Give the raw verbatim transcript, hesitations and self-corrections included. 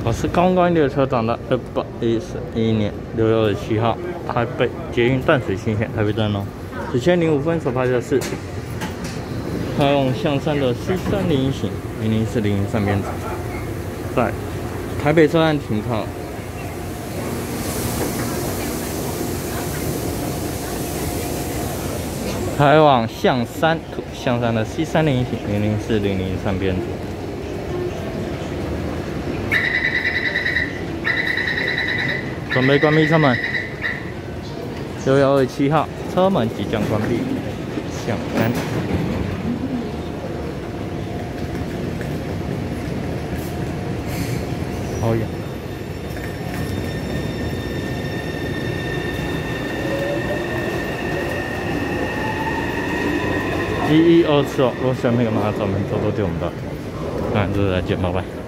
我是刚刚列车长的二八一四一年六月二十七号，台北捷运淡水新线台北站哦。此前零五分所拍的是开往象山的 C 三零一型零零四零零三编组，在台北车站停靠。 开往象山土象山的 C 三零一型零零四零零三编组。 准备关闭车门。六月二十七号，车门即将关闭。象山。好远。一一二次哦，如果喜欢那个马上找我们多多对我们的，那这次再见，拜拜。